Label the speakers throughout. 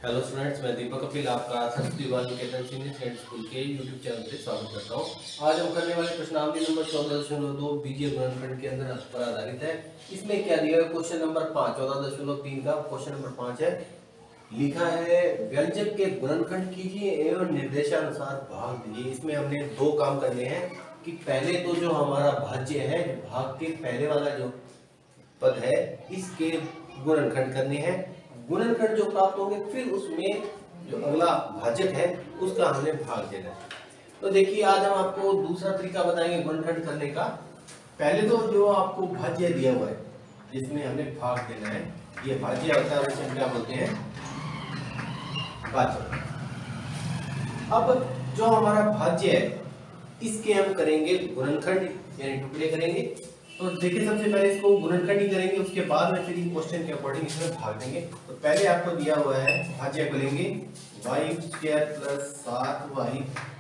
Speaker 1: Hello students, मैं दीपक कपिल आपका Saraswati Bal Niketan senior secondary school के यूट्यूब चैनल पे स्वागत करता हूँ। आज हम करने वाले प्रश्नावली नंबर 14.2 बीजीय गुणनखंड के अंदर पर आधारित है। इसमें क्या दिया है? क्वेश्चन नंबर 5 14.3 का क्वेश्चन नंबर 5 है। लिखा है व्यंजक के गुणनखंड कीजिए एवं निर्देशानुसार भाग दीजिए। इसमें हमने दो काम करने हैं कि पहले तो जो हमारा भाज्य है, भाग के पहले वाला जो पद है, इसके गुणनखंड करने हैं। गुणनखंड जो प्राप्त होंगे फिर उसमें जो अगला भाजक है उसका हमने भाग देना है। तो देखिए, आज हम आपको दूसरा तरीका बताएंगे गुणनखंड करने का। पहले तो जो आपको भाज्य दिया हुआ है जिसमें हमने भाग देना है, ये भाज्य होता है, उसे हम क्या बोलते हैं? भाजक। अब जो हमारा भाज्य है इसके हम करेंगे गुणनखंड, यानी टुकड़े करेंगे। तो देखिए, सबसे पहले इसको गुणनखंड ही करेंगे, उसके बाद में फिर क्वेश्चन के अकॉर्डिंग इसमें भाग देंगे। तो पहले आपको दिया हुआ है भाज्य को लेंगे y² + 7y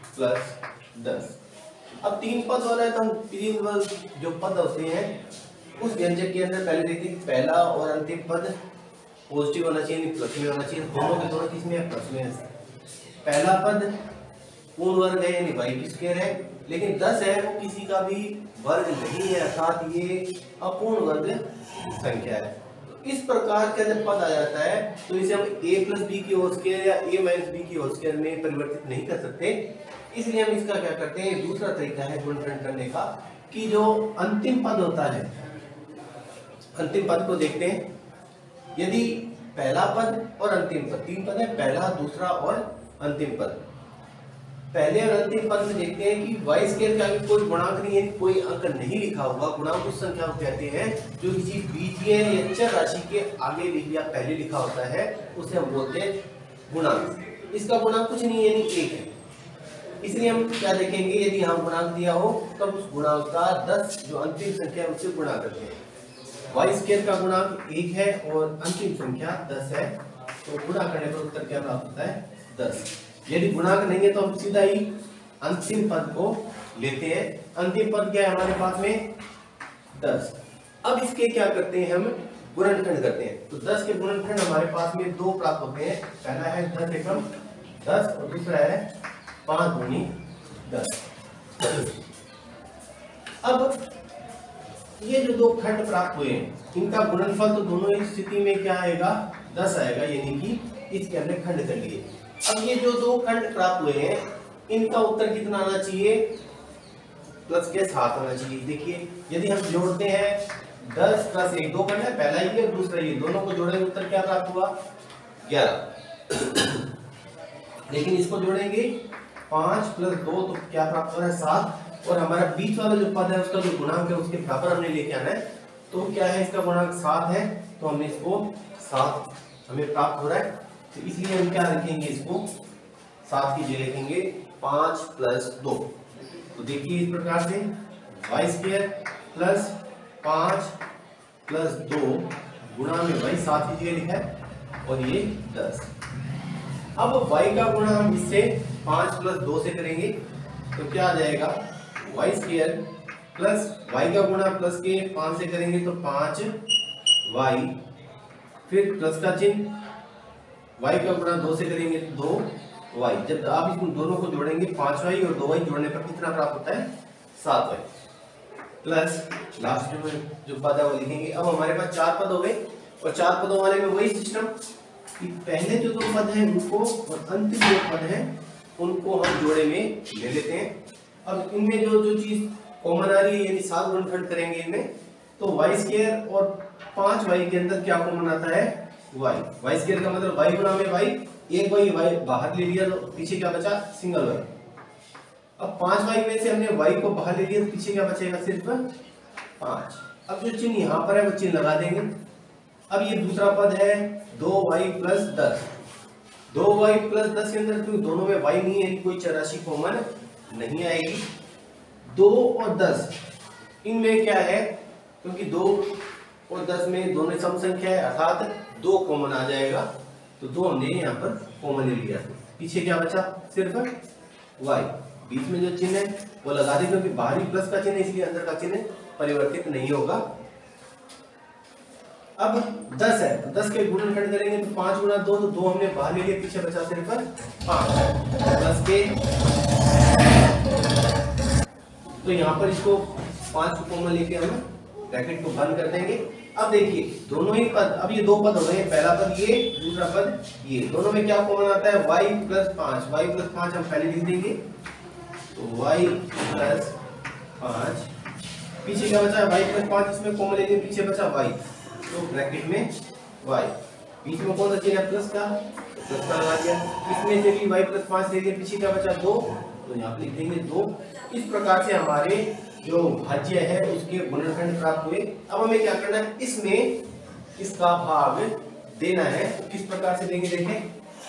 Speaker 1: + 10। अब तीन पद वाला है तो हम तीन जो पद होते हैं उस व्यंजक के अंदर पहले देखते हैं पहला और अंतिम पद पॉजिटिव होना चाहिए, प्लस में होना चाहिए। दोनों के दोनों किसमें है? प्लस में है। पहला पद पूर्ण वर्ग है यानी y² है, लेकिन 10 है वो किसी का भी वर्ग नहीं है, अर्थात ये अपूर्ण वर्ग संख्या है। तो इस प्रकार का जब पद आ जाता है तो इसे हम a + b की होल स्क्वायर या a - b की होल स्क्वायर में परिवर्तित नहीं कर सकते। इसलिए हम इसका क्या करते हैं, दूसरा तरीका है गुणनखंड करने का, कि जो अंतिम पद होता है, अंतिम पद को देखते हैं। यदि पहला पद और अंतिम पद, तीन पद है, पहला, दूसरा और अंतिम पद, पहले और अंतिम पद में देखते हैं कि y² का भी कोई गुणांक नहीं है, कोई अंक नहीं लिखा हुआ। गुणांक उस संख्या को कहते हैं जो किसी बीजीय या चर राशि के आगे या पहले लिखा होता है, उसे हम बोलते हैं गुणांक। इसका गुणांक कुछ नहीं है, यानी 1 है। इसलिए हम क्या देखेंगे, यदि हम गुणांक दिया हो तब उस गुणांक का 10 जो अंतिम संख्या है उससे गुणा करते हैं। y² का गुणांक 1 है और अंतिम संख्या 10 है, तो गुणा करने पर उत्तर क्या प्राप्त होता है? 10। यदि गुणांक नहीं है तो हम सीधा ही अंतिम पद को लेते हैं। अंतिम पद क्या है हमारे पास में? 10। अब इसके क्या करते हैं, हम गुणनखंड करते हैं। तो 10 के गुणनखंड हमारे पास में दो प्राप्त होते हैं। पहला है 10 एकम 10 और दूसरा है 5 दूनी 10। अब ये जो दो खंड प्राप्त हुए हैं इनका गुणनफल तो दोनों ही स्थिति में क्या आएगा? 10 आएगा, यानी कि इसके हमने खंड कर लिए। अब ये जो दो खंड प्राप्त हुए हैं इनका उत्तर कितना आना चाहिए? प्लस के साथ आना चाहिए। देखिए, यदि हम जोड़ते हैं 10 + 1, दो खंड है, पहला ये और दूसरा ये, दोनों को जोड़ेंगे उत्तर क्या प्राप्त हुआ? 11। लेकिन इसको जोड़ेंगे 5 + 2 तो क्या प्राप्त हो रहा है? 7। और हमारा बीच वाला जो पद है उसका जो गुणांक है उसके बराबर हमने लेके आना है। तो क्या है, इसका गुणांक 7 है, तो हमने इसको 7 हमें प्राप्त हो रहा है। तो इसलिए हम क्या लिखेंगे, इसको 7 की जगह लिखेंगे 5 + 2। तो देखिए इस प्रकार से y² + 5 + 2 गुणा में y 7 की जगह लिखा है और ये 10। अब y का गुणा हम इससे 5 + 2 से करेंगे तो क्या आ जाएगा? y² प्लस y का गुणा प्लस के 5 से करेंगे तो 5y, फिर प्लस का चिन्ह, y का गुणा 2 से करेंगे तो 2y। जब आप इन दोनों को जोड़ेंगे 5y और 2y जोड़ने पर कितना प्राप्त होता है? 7y। प्लस लास्ट में जो पद है वो लिखेंगे। अब हमारे पास 4 पद हो गए और 4 पदों वाले में वही सिस्टम कि पहले जो 2 पद हैं उनको और अंतिम जो पद हैं उनको हम जोड़े में ले लेते हैं। अब इनमें जो चीज कॉमन आ रही है, यानी 7 गुणनखंड करेंगे इनमें, तो y² और 5y के अंदर क्या कॉमन आता है? y² का मतलब y गुणा में y, एक y बाहर ले लिया तो पीछे क्या बचा? Single y। अब 5y में से हमने y को बाहर ले लिया तो पीछे क्या बचेगा? सिर्फ 5। अब जो चिन्ह यहाँ पर है वो चिन्ह लगा देंगे। अब ये दूसरा पद है 2y + 10। 2y + 10 के अंदर क्योंकि दोनों में y नहीं है, कोई चर राशि कॉमन नहीं आएगी। 2 और 10 इनमें क्या है, क्योंकि 2 और 10 में दोनों सम संख्या है, अर्थात 2 कॉमन आ जाएगा। तो 2 हमने यहाँ पर कॉमन ले लिया। पीछे क्या बचा? सिर्फ y। बीच में जो चिन्ह है वो लगा दें, क्योंकि बाहरी प्लस का चिन्ह है इसलिए अंदर का चिन्ह परिवर्तित नहीं होगा। अब 10 है तो 10 के गुणनखंड करेंगे तो 5 गुणा 2 तो 2 हमने बाहर ले लिए, पीछे बचा सिर्फ 5। 10 के तो यहाँ पर इसको 5 को कॉमन लेके हम ब्रैकेट को बंद कर देंगे। अब देखिए दोनों ही पद, अब ये दो पद हो गए, पहला पद ये, दूसरा पद ये, दोनों में क्या कॉमन आता है y प्लस 5। y प्लस 5 हम पहले लिख देंगे तो y प्लस 5, पीछे क्या बचा y प्लस 5, इसमें कॉमन लेंगे, पीछे बचा y तो ब्रैकेट में y, बीच में कौन सा चिन्ह है प्लस का, प्लस का लगा दिया, इसमें से भी y प्लस 5 ले लिया, पीछे क्या बचा 2 तो यहाँ पे लिख देंगे 2। इस प्रकार से हमारे जो भाज्य है उसके गुणनखंड प्राप्त हुए। अब हमें क्या करना है, इसमें इसका भाग देना है, तो किस प्रकार से देंगे देखें।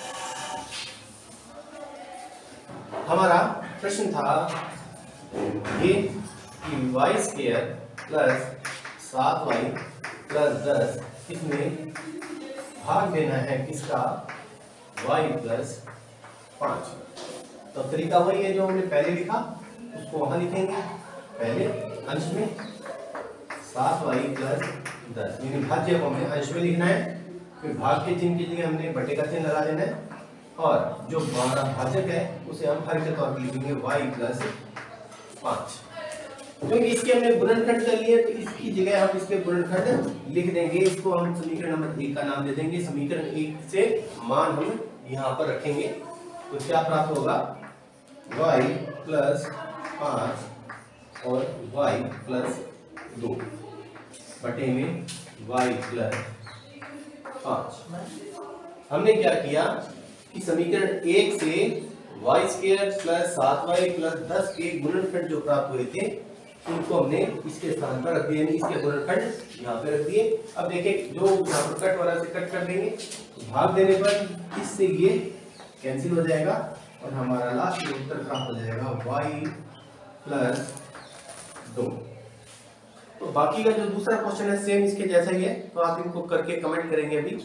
Speaker 1: हमारा प्रश्न था ये कि Y square plus 7y plus 10 इसमें भाग देना है किसका, y प्लस 5। तो तरीका वही है जो हमने पहले लिखा, उसको वहां लिखेंगे, पहले अंश में 7y प्लस 10 यानी भाज्य को हमें अंश में लिखना है, फिर भाग के चिन्ह की जगह हमने बटे का चिन्ह लगा देना है, और जो हमारा भाजक है उसे हम हर के तौर पर लिखेंगे y प्लस 5। क्योंकि इसके हमने गुणनखंड कर लिए तो इसकी जगह हम इसके गुणनखंड लिख देंगे, इसको हम समीकरण नंबर 1 का नाम दे देंगे। समीकरण 1 से मान हम यहाँ पर रखेंगे तो क्या प्राप्त होगा, y प्लस 5 और y प्लस 2 बटे में y प्लस 5। हमने क्या किया कि समीकरण 1 से y square plus 7y plus 10 के गुणनखंड जो प्राप्त हुए थे उनको हमने इसके स्थान पर रख दिए, इसके गुणनखंड यहाँ पे रख दिए। अब देखिए जो यहाँ पर कट वाला से कट कर देंगे, भाग देने पर इससे ये कैंसिल हो जाएगा और हमारा लास्ट उत्तर प्राप्त हो जाएगा y प्लस 2। तो बाकी का जो दूसरा क्वेश्चन है सेम इसके जैसा ही है, तो आप इनको करके कमेंट करेंगे अभी।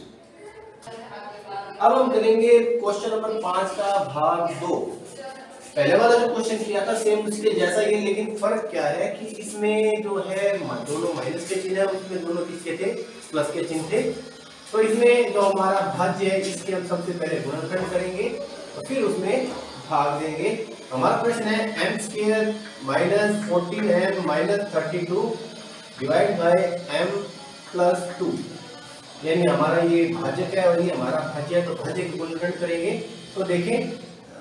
Speaker 1: अब हम करेंगे क्वेश्चन नंबर 5 का भाग 2। पहले वाला जो क्वेश्चन किया था सेम उसके जैसा ही है, लेकिन फर्क क्या है कि इसमें जो है दोनों माइनस के चिन्ह है, उसमें दोनों किसके थे, प्लस के चिन्ह थे। तो इसमें जो हमारा भाज्य है इसके हम सबसे पहले गुणनखंड करेंगे और फिर उसमें भाग देंगे। हमारा प्रश्न है m square minus 14m minus 32 divide by m plus 2, यानी हमारा ये भाजक है और ये हमारा भाज्य है, तो भाज्य के गुणनखंड करेंगे। तो देखें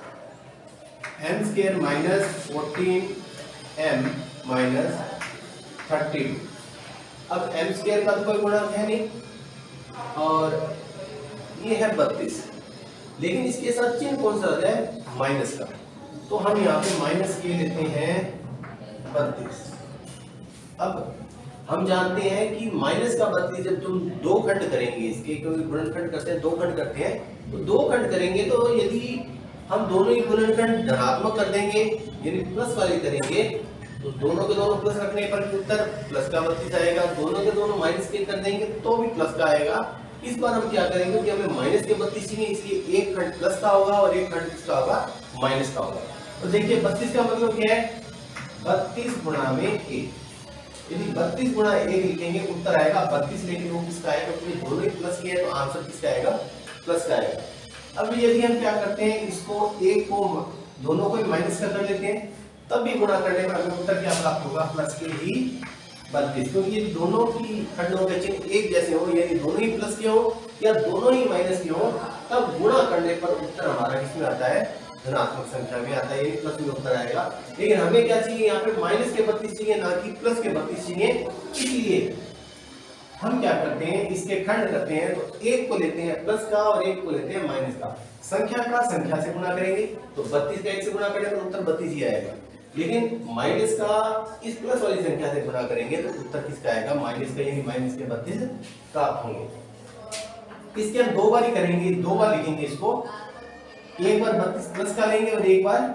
Speaker 1: m square minus 14m minus 32, अब m स्क्वायर का तो कोई गुणक है नहीं और ये है 32, लेकिन इसके साथ चिन्ह कौन सा है, माइनस का, तो हम यहाँ पे माइनस के लेते हैं 32। अब हम जानते हैं कि माइनस का 32 जब तुम दो खंड करेंगे इसके, क्योंकि गुणनखंड करते हैं, दो खंड करते हैं, तो दो खंड करेंगे तो यदि हम दोनों ही गुणनखंड धनात्मक कर देंगे यानी प्लस वाले करेंगे तो दोनों के दोनों प्लस रखने पर उत्तर प्लस का 32 आएगा, दोनों के दोनों माइनस के कर देंगे तो भी प्लस का आएगा। इस बार हम क्या करेंगे कि हमें माइनस के 32 चाहिए, इसलिए एक खंड प्लस का होगा और एक खंड किसका होगा, माइनस का होगा। तो देखिए 32 का मतलब क्या है, 32 गुणा में 1, यदि 32 गुणा 1 लिखेंगे उत्तर आएगा 32, लेकिन वो किसका आएगा, क्योंकि दोनों ही प्लस के हैं तो आंसर किसका आएगा, प्लस का आएगा। अब यदि हम क्या करते हैं, इसको एक को दोनों को माइनस कर लेते हैं, तब भी गुणा करने पर हमें उत्तर क्या प्राप्त होगा, प्लस के ही 32, क्योंकि ये दोनों की खंडों के चिन्ह एक जैसे हो, यानी दोनों ही प्लस के हो या दोनों ही माइनस के हो, तब गुणा करने पर उत्तर हमारा किसमें आता है, धनात्मक संख्या में आता है, ये प्लस में उत्तर आएगा। लेकिन हमें क्या चाहिए, यहाँ पे माइनस के 32 चाहिए, ना कि प्लस के 32 चाहिए। इसलिए हम क्या करते हैं, इसके खंड करते हैं, तो एक को लेते हैं प्लस का और एक को लेते हैं माइनस का, संख्या का संख्या से गुणा करेंगे तो 32 का 1 से गुणा करेंगे तो उत्तर 32 ही आएगा, लेकिन माइनस का इस प्लस वाली संख्या से गुणा करेंगे तो उत्तर किसका आएगा, माइनस का, यानी माइनस के 32 प्राप्त होंगे। इसके हम दो बार ही करेंगे, दो बार लिखेंगे इसको, एक बार 32 प्लस का लेंगे और एक बार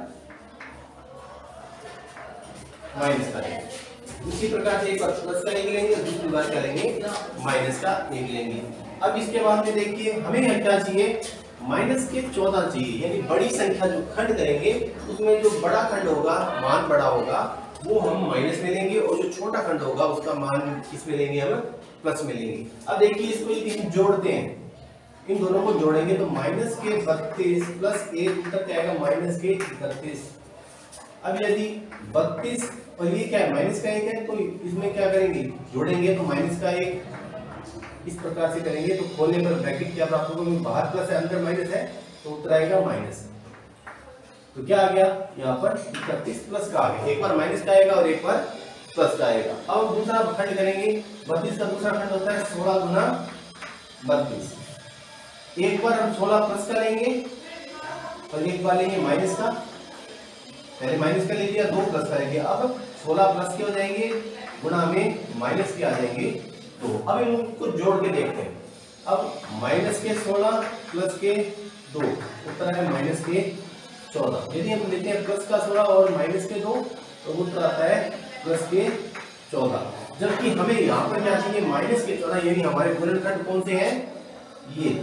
Speaker 1: माइनस का लेंगे। इसी प्रकार से एक बार प्लस का एक लेंगे और दूसरी बार क्या लेंगे, माइनस का एक लेंगे। अब इसके बाद में देखिए हमें क्या चाहिए, माइनस के 14 चाहिए, यानी बड़ी संख्या जो खंड करेंगे उसमें जो बड़ा खंड होगा, मान बड़ा होगा, वो हम माइनस में लेंगे और जो छोटा खंड होगा उसका मान किसमें लेंगे, हम प्लस में लेंगे। अब देखिए इसको यदि जोड़ते हैं, इन दोनों को जोड़ेंगे तो माइनस के 32 प्लस 1 उत्तर क्या आएगा, माइनस के 31। अब यदि 32 और ये क्या है, माइनस का 1 है, तो इसमें क्या करेंगे, जोड़ेंगे तो माइनस का 1 इस प्रकार से करेंगे तो खोलने पर ब्रैकेट क्या प्राप्त होगा, बाहर प्लस है अंदर माइनस है तो उत्तर आएगा माइनस। तो क्या आ गया यहाँ पर 31 प्लस का आ गया, एक बार माइनस का आएगा और एक बार प्लस का आएगा। अब दूसरा खंड करेंगे, 32 का दूसरा खंड होता है 16 गुना 32। एक बार हम 16 प्लस का लेंगे और एक बार लेंगे माइनस का, पहले माइनस का ले लिया, 2 प्लस का लेंगे। अब 16 प्लस के हो जाएंगे गुणा में माइनस के आ जाएंगे। तो अब इनको जोड़ के देखते हैं। अब माइनस के 16 प्लस के 2 उत्तर है माइनस के 14। यदि हम लेते हैं प्लस का 16 और माइनस के 2 तो उत्तर आता है प्लस के 14। जबकि हमें यहाँ पर क्या चाहिए, माइनस के 14, यानी हमारे गुणनखंड कौन से हैं, ये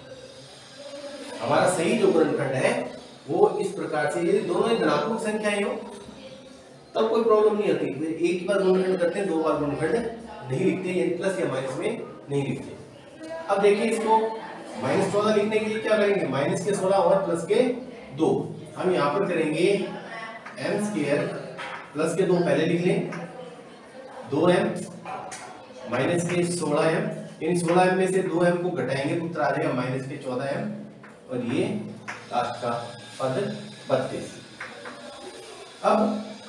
Speaker 1: हमारा सही जो गुणनखंड है वो इस प्रकार से, यदि दोनों ही धनात्मक संख्याएं हो तब कोई प्रॉब्लम नहीं होती। फिर एक बार गुणनखंड करते हैं, 2 बार गुणनखंड नहीं लिखते, यानी प्लस या माइनस में नहीं लिखते। अब देखिए इसको माइनस 14 लिखने के लिए क्या करेंगे, माइनस के 16 और प्लस के 2 हम यहाँ पर करेंगे m स्क्वायर प्लस के 2 पहले लिख लें, 2m माइनस के 16m, इन 16m में से 2m को घटाएंगे तो उत्तर आ जाएगा माइनस के 14m और ये लास्ट का पद 32। अब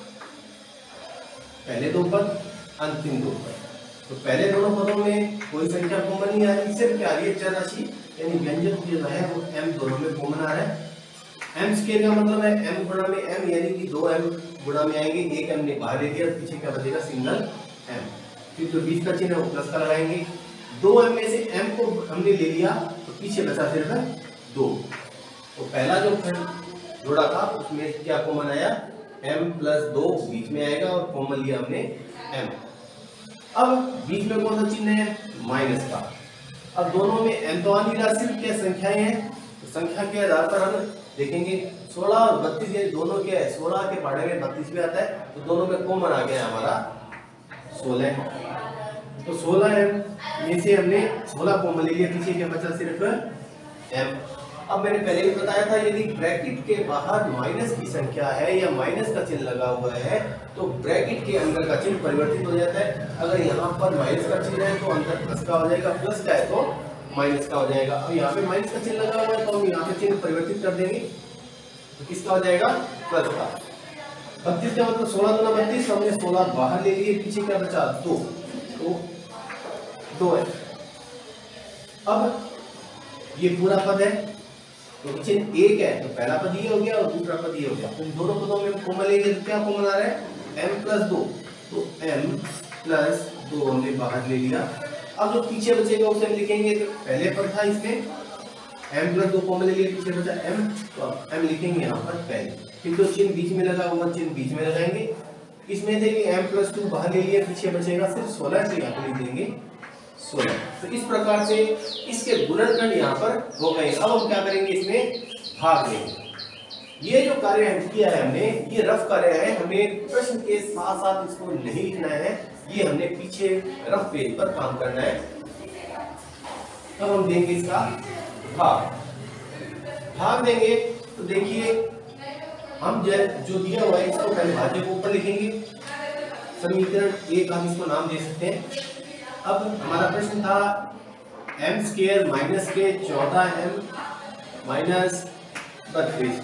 Speaker 1: पहले 2 पद अंतिम 2 पद, तो पहले दोनों पदों में कोई संख्या कॉमन नहीं आ रही, सिर्फ क्या आ रही है, चर राशि यानी व्यंजक जो है वो m दोनों में कॉमन आ रहा है। m स्क्वायर का मतलब है m गुणा में m, यानी कि 2m गुणा में आएंगे, एक m ने बाहर ले लिया, पीछे क्या बचेगा, सिंगल m। फिर जो बीच का चिन्ह है वो प्लस का लगाएंगे, 2m में से m को हमने ले लिया तो पीछे बचा सिर्फ 2। तो पहला जो खंड जोड़ा था उसमें क्या कॉमन आया, m प्लस 2 बीच में आएगा और कॉमन लिया हमने m। अब बीच में कौन सा चिन्ह है, माइनस का। अब दोनों में m तो आनी रहा, सिर्फ क्या संख्याएं हैं, तो संख्या के आधार पर हम देखेंगे 16 और 32 ये दोनों क्या है, 16 के पढ़े में 32 भी आता है, तो दोनों में कॉमन आ गया हमारा 16। तो 16m में से हमने 16 कॉमन ले लिया, पीछे क्या बचा, सिर्फ m। अब मैंने पहले भी बताया था यदि ब्रैकेट के बाहर माइनस की संख्या है या माइनस का चिन्ह लगा हुआ है तो ब्रैकेट के अंदर का चिन्ह परिवर्तित हो जाता है। अगर यहाँ पर माइनस का चिन्ह है तो अंदर प्लस का हो जाएगा, प्लस का है तो माइनस का हो जाएगा। अब यहाँ पे माइनस का चिन्ह लगा हुआ है तो हम यहाँ पे चिन्ह परिवर्तित कर देंगे, तो किसका हो जाएगा, प्लस का। 32 का मतलब 16 गुना 32, हमने 16 बाहर ले लिए, पीछे क्या बचा, 2, तो 2 है। अब ये पूरा पद है तो चिन्ह 1 है तो पहला पद ये हो गया और दूसरा पद ये हो गया। तो दोनों पदों में कॉमन लेंगे तो क्या कॉमन आ रहा है, m प्लस 2, तो m प्लस 2 हमने बाहर ले लिया। अब जो पीछे बचेगा उसे हम लिखेंगे, तो पहले पद था इसमें m प्लस 2 कॉमन ले लिया, पीछे बचा m, तो m लिखेंगे यहाँ पर पहले। फिर जो चिन्ह बीच में लगा हुआ चिन्ह बीच में लगाएंगे, इसमें देखिए m प्लस 2 बाहर ले लिया, पीछे बचेगा सिर्फ 16, तो यहाँ पर लिख देंगे 16। तो इस प्रकार से इसके गुणनखंड यहाँ पर हो गए। अब हम क्या करेंगे, इसमें भाग लेंगे। ये जो कार्य किया है हमने, ये रफ कार्य है, हमें प्रश्न के साथ साथ इसको नहीं लिखना है, ये हमने पीछे रफ पेज पर काम करना है। अब हम देंगे इसका भाग देंगे तो देखिए हम जो दिया हुआ है इसको पहले भाज्य को ऊपर लिखेंगे, समीकरण 1 हम इसको नाम दे सकते हैं। अब हमारा प्रश्न था m स्क्वायर माइनस के 14m माइनस 32।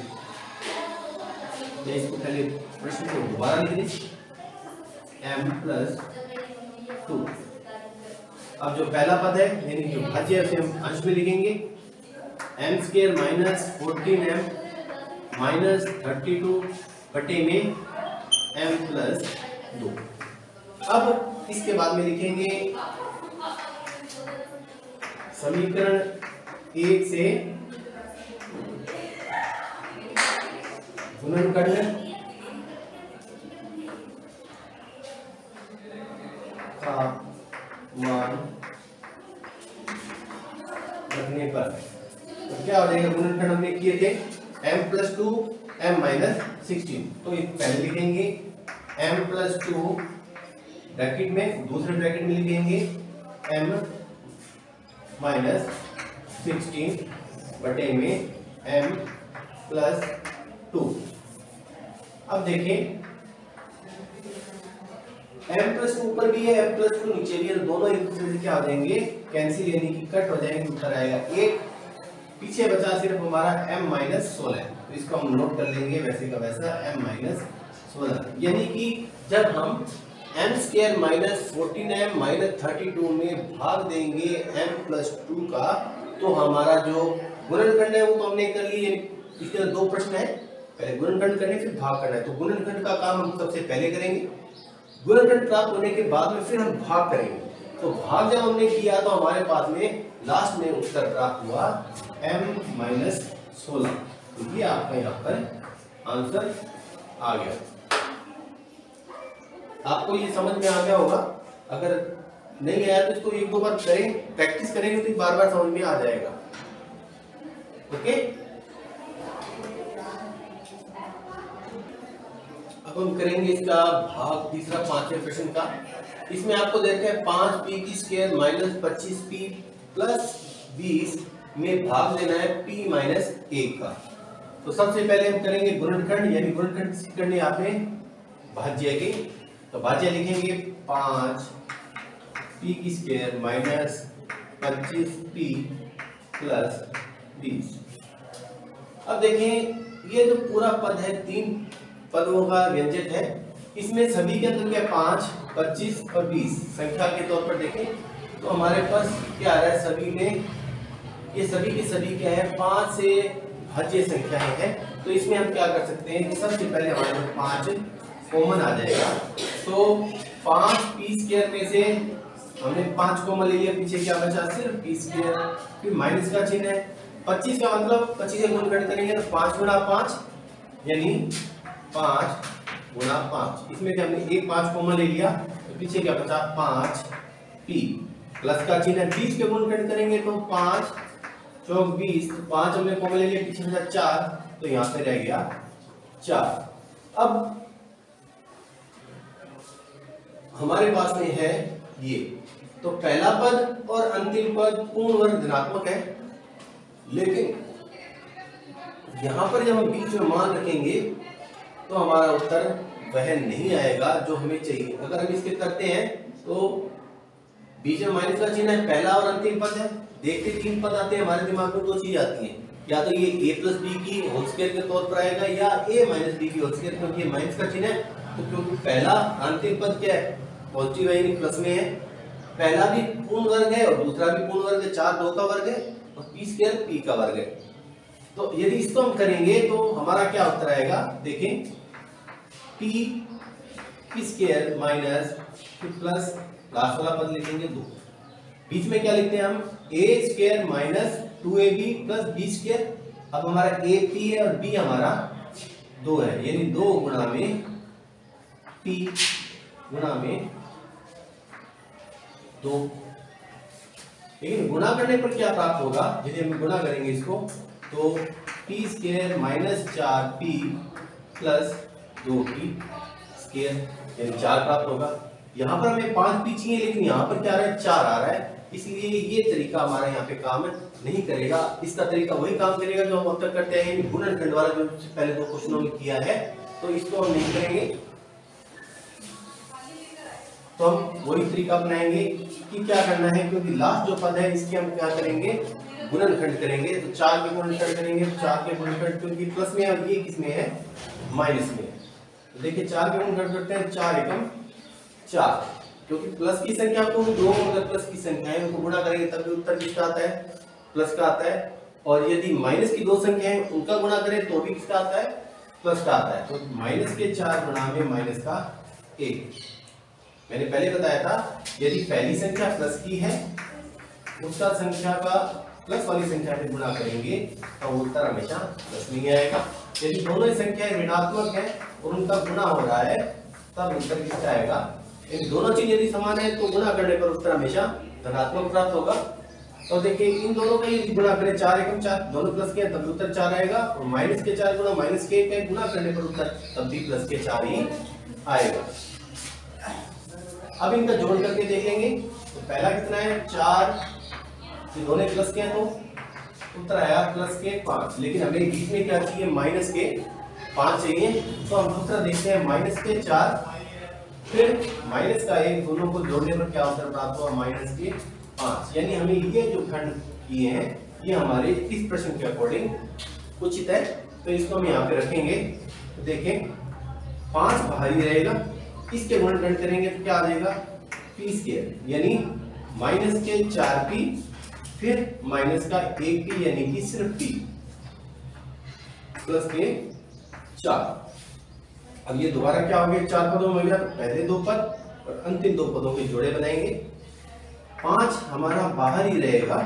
Speaker 1: इसको पहले प्रश्न को दोबारा लिख दें, m प्लस 2। अब जो पहला पद है यानी जो भाज्य है उसे हम अंश में लिखेंगे, m square minus 14m minus 32 बटे में m प्लस 2। अब इसके बाद में लिखेंगे समीकरण 1 से गुणनखंड का मान रखने पर तो क्या हो जाएगा, गुणनखंड हमने किए थे m प्लस 2 m माइनस 16, तो पहले लिखेंगे m प्लस 2 ब्रैकेट में, दूसरे ब्रैकेट में लिखेंगे m माइनस 16 बटे में m प्लस 2। अब देखें m प्लस 2 ऊपर भी है, m प्लस 2 नीचे भी है, तो दोनों एक दूसरे से क्या हो जाएंगे, कैंसिल, यानी कि कट हो जाएंगे। उत्तर आएगा 1। पीछे बचा सिर्फ हमारा m माइनस 16, तो इसको हम नोट कर लेंगे वैसे का वैसा m माइनस 16, यानी कि जब हम m square minus 14m minus 32 में भाग देंगे m प्लस 2 का, तो हमारा जो गुणनखंड है वो तो हमने कर लिए। इसके अंदर दो प्रश्न है, पहले गुणनखंड करने फिर भाग करना है, तो गुणनखंड का काम हम सबसे पहले करेंगे, गुणनखंड प्राप्त होने के बाद में फिर हम भाग करेंगे। तो भाग जब हमने किया तो हमारे पास में लास्ट में उत्तर प्राप्त हुआ m माइनस 16, तो ये आपका यहाँ पर आंसर आ गया। आपको ये समझ में आ गया होगा, अगर नहीं आया तो इसको एक दो बार करें, प्रैक्टिस करेंगे तो बार बार समझ में आ जाएगा। ओके, अब हम करेंगे इसका भाग तीसरा 5वें प्रश्न का। इसमें आपको देखा है 5p की स्क्वायर माइनस 25p प्लस 20 में भाग देना है p माइनस 1 का। तो सबसे पहले हम करेंगे गुणनखंड, यानी गुणनखंड करने यहाँ पे भाज्य के, तो भाज्य लिखेंगे 5p की स्क्वायर माइनस 25p प्लस 20। अब देखें ये जो पूरा पद है 3 पदों का व्यंजक है, इसमें सभी के अंदर क्या 5, 25 और 20 संख्या के तौर पर देखें तो हमारे पास क्या आ रहा है, सभी में ये सभी के सभी क्या है 5 से भाज्य संख्याएं हैं। तो इसमें हम क्या कर सकते हैं कि सबसे पहले हमारे पास 5 कॉमन आ जाएगा, तो 5p स्क्वायर में से हमने 5 कॉमन ले लिया, पीछे क्या बचा सिर्फ p स्क्वायर, फिर माइनस का चिन्ह है। 25 का मतलब 25 से गुणनखंड करेंगे तो 5 गुणा 5 यानी 5 गुणा 5, इसमें से हमने एक 5 कॉमन ले लिया, तो पीछे क्या बचा 5p, प्लस का चिन्ह है। 20 के गुणनखंड करेंगे तो 5 चौक 20, तो 5 हमने कॉमन ले लिया, पीछे बचा 4, तो यहाँ पे रह गया 4। अब हमारे पास में है ये, तो पहला पद और अंतिम पद पूर्ण वर्ग धनात्मक है, लेकिन यहां पर जब हम बीच में मान रखेंगे तो हमारा उत्तर वह नहीं आएगा जो हमें चाहिए। अगर हम इसके करते हैं तो बीच में माइनस का चिन्ह है, पहला और अंतिम पद है, देखते 3 पद आते हैं हमारे दिमाग में, 2 चीज आती है, या तो ये a प्लस बी की होल स्क्वायर के तौर पर आएगा या a माइनस बी की होल स्क्वायर, क्योंकि ये माइनस का चिन्ह है, तो क्योंकि पहला अंतिम पद क्या है पॉजिटिव है यानी प्लस में है, पहला भी पूर्ण वर्ग है और दूसरा भी पूर्ण वर्ग है, 4 2 का वर्ग है और p स्क्वायर p का वर्ग है। तो यदि इसको हम करेंगे तो हमारा क्या उत्तर आएगा, देखें p square minus plus last वाला पद लिखेंगे 2, बीच में क्या लिखते हैं हम a square minus 2ab plus b square. अब हमारा a p है और b हमारा 2 है, यानी 2 गुणा में p गुणा में 2। लेकिन गुणा करने पर क्या प्राप्त होगा, यदि हम गुणा करेंगे इसको तो p square minus 4p plus 2p square यानी 4 प्राप्त होगा। यहाँ पर हमें 5p चाहिए, लेकिन यहाँ पर क्या आ रहा है 4 आ रहा है, इसलिए ये तरीका हमारा यहाँ पे काम नहीं करेगा। इसका तरीका वही काम करेगा जो हम अब तक करते हैं, यानी गुणनखंड वाला जो पहले 2 क्वेश्चनों में किया है, तो इसको हम नहीं करेंगे, तो हम वही तरीका अपनाएंगे कि क्या करना है, क्योंकि लास्ट जो पद है इसके हम क्या करेंगे गुणनखंड करेंगे, तो 4 के गुणनखंड करेंगे, तो 4 के गुणनखंड क्योंकि प्लस में और ये किसमें है माइनस में, तो देखिए 4 के गुणनखंड करते हैं 4 एकम 4, क्योंकि प्लस की संख्या को 2 अगर प्लस की संख्या है उनको गुणा करेंगे तब भी उत्तर किसका आता है प्लस का आता है, और यदि माइनस की 2 संख्या है उनका गुणा करें तो भी किसका आता है प्लस का आता है। तो माइनस के 4 गुणा में माइनस का 1, मैंने पहले बताया था यदि पहली संख्या प्लस की है उसका संख्या का प्लस वाली संख्या से गुणा करेंगे तो उत्तर हमेशा प्लस में ही आएगा। यदि दोनों ही संख्याएं ऋणात्मक है और उनका गुणा हो रहा है तब उत्तर किसका आएगा, यदि दोनों चीज यदि समान है तो गुणा करने पर उत्तर हमेशा धनात्मक प्राप्त होगा। तो देखिए इन दोनों का यदि गुणा करें 4 एकम 4 दोनों प्लस के तब उत्तर 4 आएगा, और माइनस के 4 गुणा माइनस के 1 गुणा करने पर उत्तर तब भी प्लस के 4 ही आएगा। अब इनका जोड़ करके देखेंगे तो पहला कितना है 4, ये दोनों प्लस के हैं तो उत्तर आया प्लस के 5, लेकिन हमें बीच में क्या चाहिए माइनस के 5 चाहिए, तो हम दूसरा देखते हैं माइनस के 4 फिर माइनस का 1, दोनों को जोड़ने पर क्या उत्तर प्राप्त हुआ माइनस के 5। यानी हमें ये जो खंड किए हैं ये हमारे इस प्रश्न के अकॉर्डिंग उचित है, तो इसको हम यहाँ पे रखेंगे। तो देखें 5 बाहरी रहेगा, इसके गुणनखंड करेंगे तो क्या आ जाएगा पी स्क्वायर, यानी माइनस के 4p फिर माइनस का 1p यानी कि सिर्फ p प्लस के 4। अब ये दोबारा क्या हो गया 4 पदों में हो गया, तो पहले 2 पद और अंतिम 2 पदों के जोड़े बनाएंगे। 5 हमारा बाहर ही रहेगा,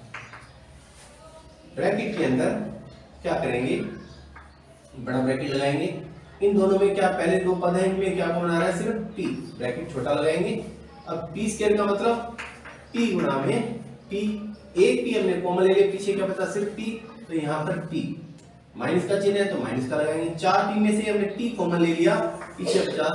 Speaker 1: ब्रैकेट के अंदर क्या करेंगे बड़ा ब्रैकेट लगाएंगे, इन दोनों में क्या पहले 2 पद हैं इनमें क्या कौन आ रहा है सिर्फ p, ब्रैकेट छोटा लगाएंगे। अब p स्क्वायर का मतलब p गुणा में p, एक p हमने कॉमन ले लिया, पीछे क्या बचा सिर्फ p, तो यहाँ पर p माइनस का चिन्ह है तो माइनस का लगाएंगे। 4p में से हमने p कॉमन ले लिया, पीछे बचा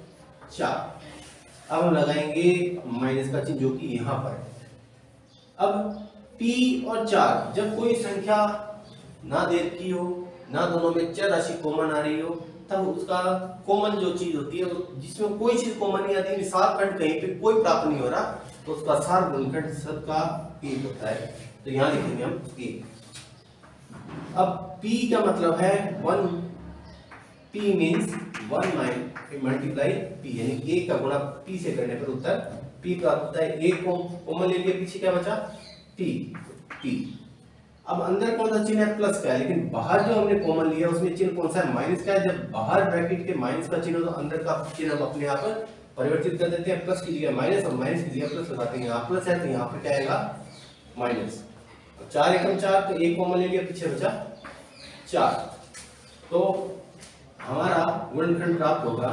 Speaker 1: 4, अब हम लगाएंगे माइनस का चिन्ह जो कि यहाँ पर है। अब p और 4 जब कोई संख्या ना दे रखी हो ना दोनों में चर राशि कॉमन आ रही हो, तब उसका कॉमन जो चीज होती है जिसमें कोई चीज कॉमन नहीं आती, सार खंड कहीं पे कोई प्राप्त नहीं हो रहा, तो उसका सार गुणनखंड सबका एक होता है। तो यहाँ लिखेंगे हम एक। अब p का मतलब है 1, p मीन्स 1 मल्टीप्लाई p, यानी a का गुणा p से करने पर उत्तर p प्राप्त होता है। a को कॉमन ले लिया, पीछे क्या बचा p। अब अंदर कौन सा चिन्ह है प्लस का है, लेकिन बाहर जो हमने कॉमन लिया उसमें चिन्ह कौन सा है माइनस का है। जब बाहर ब्रैकेट के माइनस का चिन्ह हो तो अंदर का चिन्ह हम अपने यहाँ पर परिवर्तित कर देते हैं, प्लस की जगह माइनस और माइनस की जगह प्लस लगाते हैं। यहाँ प्लस है तो यहाँ पर क्या आएगा माइनस। 4 एकम 4, तो एक कॉमन ले लिया, पीछे बचा 4, तो हमारा गुणनखंड प्राप्त होगा,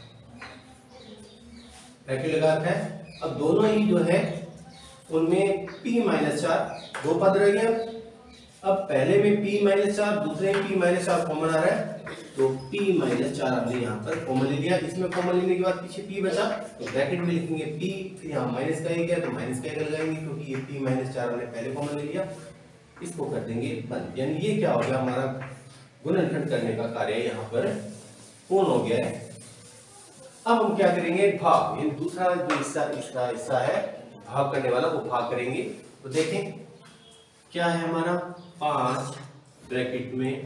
Speaker 1: ब्रैकेट लगा रखा है। अब दोनों ही जो है उनमें p माइनस 4 2 पद रह गया। अब पहले में p माइनस 4, दूसरे में p माइनस 4 कॉमन आ रहा है, तो p माइनस 4 हमने यहाँ पर कॉमन ले लिया। इसमें कॉमन लेने के बाद पीछे p बचा, तो ब्रैकेट में लिखेंगे p, फिर यहाँ माइनस का 1 है तो माइनस का 1 लगाएंगे, क्योंकि ये p माइनस 4 हमने पहले कॉमन ले लिया। इसको कर देंगे बंद, यानी ये क्या हो गया हमारा गुणनखंड करने का कार्य यहाँ पर पूर्ण हो गया है। अब हम क्या करेंगे भाग, यानी दूसरा जो हिस्सा है भाग करने वाला वो भाग करेंगे। तो देखें क्या है हमारा 5 ब्रैकेट में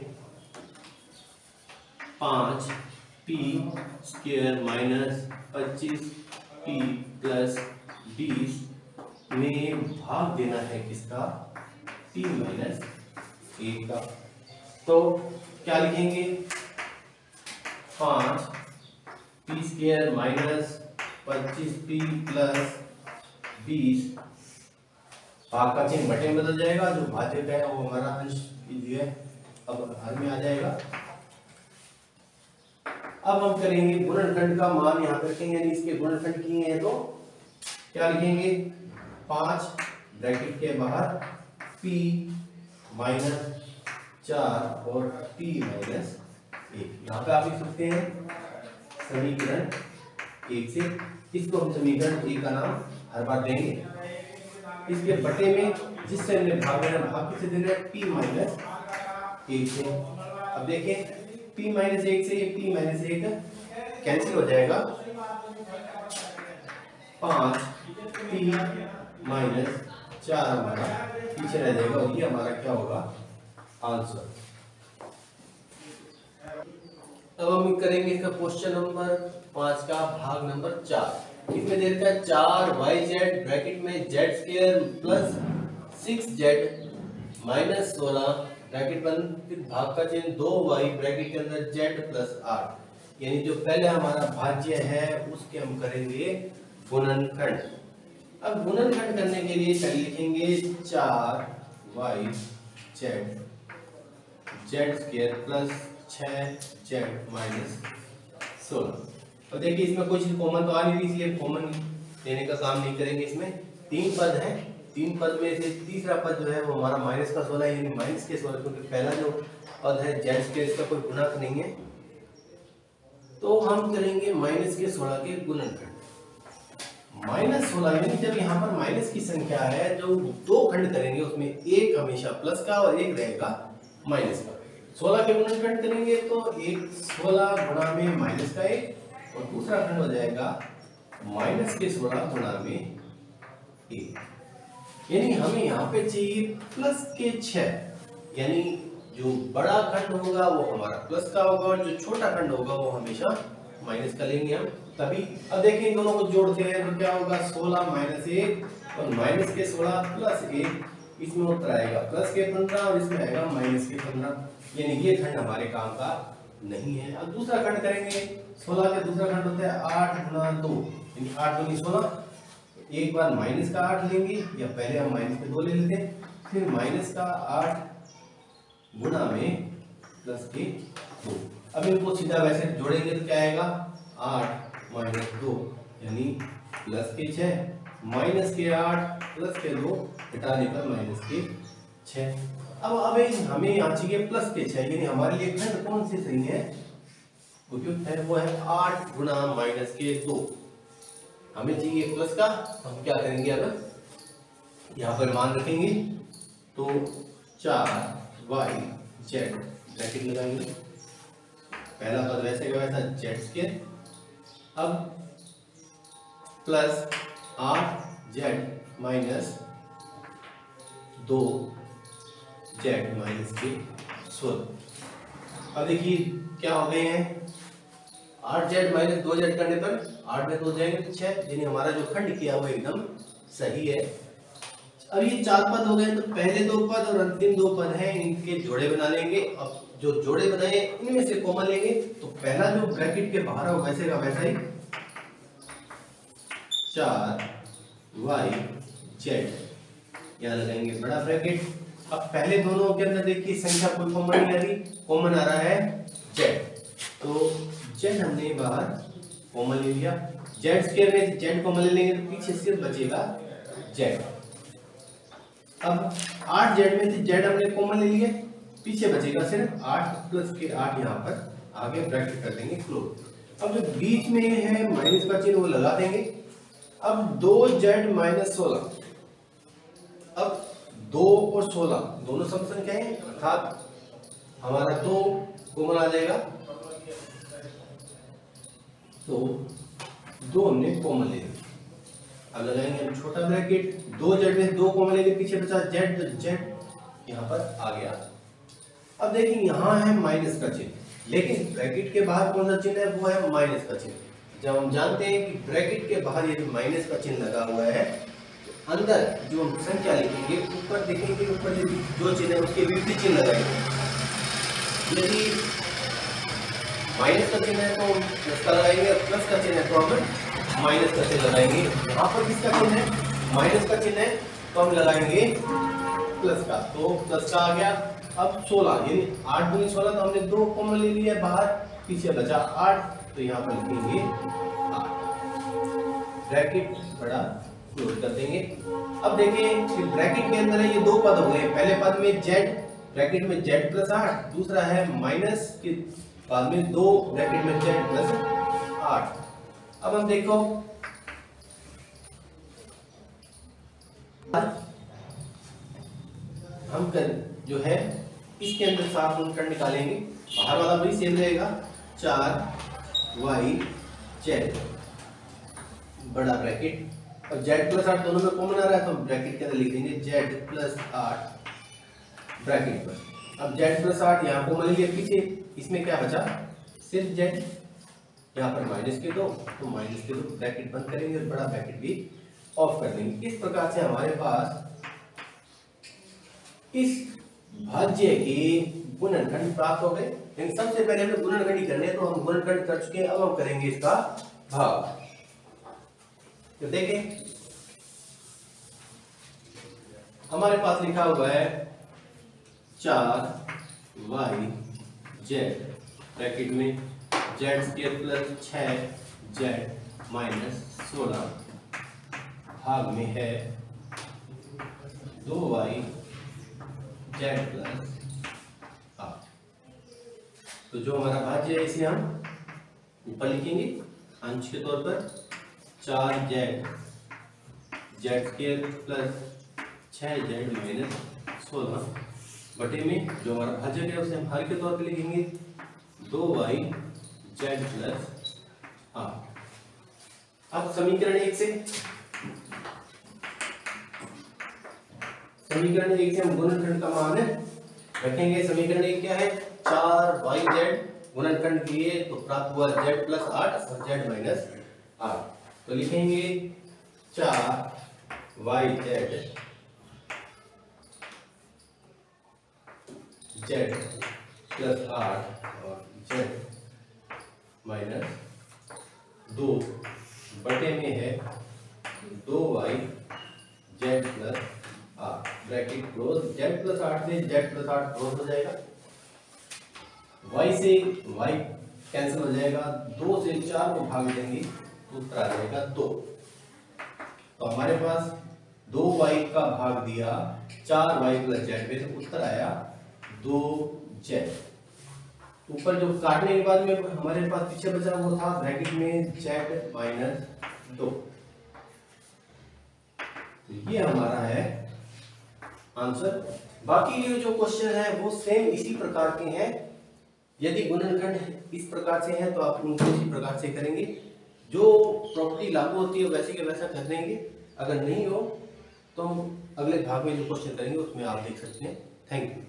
Speaker 1: 5p square minus 25p plus 20 में भाग देना है किसका p माइनस 1 का। तो क्या लिखेंगे 5p square minus 25p plus 20, भाग का चिन्ह बटे में बदल जाएगा, जो भाजक है वो हमारा अंश कीजिए अब हर में आ जाएगा। अब हम करेंगे गुणनखंड का मान यहाँ पे रखेंगे, यानी इसके गुणनखंड किए हैं तो क्या लिखेंगे 5 ब्रैकेट के बाहर p माइनस 4 और p माइनस 1। यहाँ पे आप लिख सकते हैं समीकरण 1 से, इसको हम समीकरण 1 का नाम हर बार देंगे। इसके बटे में जिससे हमने भाग देना, भाग किसे देना है p माइनस 1 से। अब देखें p माइनस 1 से ये p माइनस 1 कैंसिल हो जाएगा, 5p माइनस 4 हमारा पीछे रह जाएगा, और ये हमारा क्या होगा आंसर। अब हम करेंगे इसका क्वेश्चन नंबर 5 का भाग नंबर 4। इसमें दे रखा है 4yz ब्रैकेट में z square plus 6z minus 16 bracket बंद, फिर भाग का चिन्ह 2y ब्रैकेट के अंदर z प्लस 8, यानी जो पहले हमारा भाज्य है उसके हम करेंगे गुणनखंड। अब गुणनखंड करने के लिए चलिए लिखेंगे 4yz z square plus 6z minus 16। और देखिए इसमें कुछ कॉमन तो आ नहीं रही, इसलिए कॉमन लेने का काम नहीं करेंगे। इसमें 3 पद हैं, 3 पद में से तीसरा पद जो है वो हमारा माइनस का 16 यानी माइनस के 16, क्योंकि पहला जो पद है जेड के इसका कोई गुणक नहीं है, तो हम करेंगे माइनस के 16 के गुणनखंड। -16 यानी जब यहाँ पर माइनस की संख्या है, जो दो खंड करेंगे उसमें एक हमेशा प्लस का और एक रहेगा माइनस का। 16 के गुणनखंड करेंगे तो एक 16 गुणा में माइनस का 1 और दूसरा खंड हो जाएगा माइनस के 16 गुणा में 1। यानी हमें यहाँ पे चाहिए प्लस के 6, यानी जो बड़ा खंड होगा वो हमारा प्लस का होगा और जो छोटा खंड होगा वो हमेशा माइनस का लेंगे हम तभी। अब देखिए दोनों को जोड़ते हैं तो क्या होगा, 16 माइनस 1 और माइनस के 16 प्लस 1, इसमें उत्तर आएगा प्लस के 15 और इसमें आएगा माइनस के 15। यानी ये खंड हमारे काम का नहीं है। अब दूसरा खंड करेंगे, 16 का दूसरा खंड होता है 8 गुणा 2, यानी 8 दूनी 16। एक बार माइनस का 8 लेंगे या पहले हम माइनस के 2 ले लेते हैं, फिर माइनस का 8 गुणा में प्लस के 2। अब इनको सीधा वैसे जोड़ेंगे तो क्या आएगा, 8 माइनस 2 यानी प्लस के 6, माइनस के 8 प्लस के 2 घटाने पर माइनस के 6। अब हमें यहाँ चाहिए प्लस के 6, यानी हमारे लिए खंड कौन सी सही है, उपयुक्त है, वो है 8 गुणा माइनस के 2। हमें चाहिए प्लस का, हम क्या करेंगे, अगर यहाँ पर मान रखेंगे तो 4y z ब्रैकेट लगाएंगे, पहला पद वैसे का वैसा z स्क्वायर, अब plus 8z minus 2z minus के 16। अब देखिए क्या हो गए हैं, 8z माइनस 2z करने पर 8 में 2 जाएंगे तो 6, यानी हमारा जो खंड किया वो एकदम सही है। अब ये 4 पद हो गए, तो पहले 2 पद और अंतिम 2 पद हैं, इनके जोड़े बना लेंगे। अब जो जोड़े बनाए इनमें से कॉमन लेंगे, तो पहला जो ब्रैकेट के बाहर हो वैसे का वैसा ही 4yz, यहाँ लगाएंगे बड़ा ब्रैकेट। अब पहले दोनों के अंदर देखिए संख्या कोई कॉमन नहीं आ रही, कॉमन आ रहा है z, तो z हमने बाहर कॉमन ले लिया, z स्क्वायर में z कॉमन ले लेंगे तो पीछे सिर्फ बचेगा z। अब 8z में से z हमने कॉमन ले लिया, पीछे बचेगा सिर्फ 8 प्लस के 8, यहाँ पर आगे ब्रैकेट कर देंगे क्लोज। अब जो बीच में है माइनस का चिन्ह वो लगा देंगे। अब 2z माइनस 16, अब 2 और 16 दोनों सम संख्या है, अर्थात हमारा 2 कॉमन आ जाएगा, तो 2 हमने कॉमन ले लिया। अब लगाएंगे हम छोटा ब्रैकेट, 2z में 2 कॉमन लेके पीछे बचा z, तो z यहाँ पर आ गया। अब देखिए यहाँ है माइनस का चिन्ह, लेकिन ब्रैकेट के बाहर कौन सा चिन्ह है, वो है माइनस का चिन्ह। जब हम जानते हैं कि ब्रैकेट के बाहर ये माइनस का चिन्ह लगा हुआ है, तो अंदर जो हम संख्या लिखेंगे ऊपर देखेंगे, ऊपर जो चिन्ह है उसके विपरीत चिन्ह लगाएंगे। यदि माइनस का चिन्ह है तो प्लस का लगाएंगे, प्लस का चिन्ह है तो हम माइनस का चिन्ह लगाएंगे। यहाँ पर किसका चिन्ह है, माइनस का चिन्ह है, तो हम लगाएंगे प्लस का, तो प्लस का आ गया। अब 16 यानी 8 दूनी 16, तो हमने 2 कॉमन ले लिया बाहर, पीछे बचा 8, तो यहाँ पर लिखेंगे 8, ब्रैकेट बड़ा क्लोज कर देंगे। अब देखें कि ब्रैकेट के अंदर है ये 2 पद हो गए, पहले पद में z, ब्रैकेट में z प्लस 8, दूसरा है माइनस के बाद में 2 ब्रैकेट में z प्लस 8। अब हम देखो हम कर जो है इसके अंदर साफ गुणनखंड निकालेंगे, बाहर वाला वही सेम रहेगा, 4yz बड़ा ब्रैकेट, और z प्लस 8 दोनों में कॉमन आ रहा है, तो हम ब्रैकेट के अंदर लिख देंगे z प्लस 8 ब्रैकेट पर। अब z प्लस 8 यहाँ कॉमन लिया पीछे, इसमें क्या बचा, सिर्फ z, यहाँ पर माइनस के 2, तो माइनस के 2 ब्रैकेट बंद करेंगे और बड़ा ब्रैकेट भी ऑफ कर देंगे। इस प्रकार से हमारे पास इस भाज्य के गुणनखंड प्राप्त हो गए। लेकिन सबसे पहले हमें गुणनखंड ही करने हैं, तो हम गुणनखंड कर चुके हैं, अब हम करेंगे इसका भाग। तो देखें हमारे पास लिखा हुआ है 4yz ब्रैकेट में z square plus 6z minus 16 भाग में है 2yz प्लस 8। तो जो हमारा भाज्य है इसे हम ऊपर लिखेंगे अंश के तौर पर 4z z² plus 6z minus 16 बटे में जो हमारा भाजक है उसे हम हर के तौर पर लिखेंगे 2y z प्लस 8। अब समीकरण 1 से हम गुणनखंड का मान रखेंगे। समीकरण 1 क्या है, 4yz गुणनखंड किए तो प्राप्त हुआ z प्लस 8 और z माइनस 8। तो लिखेंगे 4yz z प्लस 8 और z माइनस 2 बटे में है 2y z plus 8 bracket close. z plus 8 से z प्लस 8 क्लोज हो जाएगा, y से y कैंसिल हो जाएगा, 2 से 4 को भाग देंगे तो उत्तर आ जाएगा 2। तो हमारे पास 2y का भाग दिया 4y प्लस z में तो उत्तर आया 2z। ऊपर जो काटने के बाद में हमारे पास पीछे बचा वो था ब्रैकेट में z माइनस 2। तो ये हमारा है आंसर। बाकी ये जो क्वेश्चन है वो सेम इसी प्रकार के हैं। यदि गुणनखंड इस प्रकार से है तो आप उनको इसी प्रकार से करेंगे, जो प्रॉपर्टी लागू होती है वैसे के वैसा कर देंगे। अगर नहीं हो तो हम अगले भाग में जो क्वेश्चन करेंगे उसमें आप देख सकते हैं। Thank you.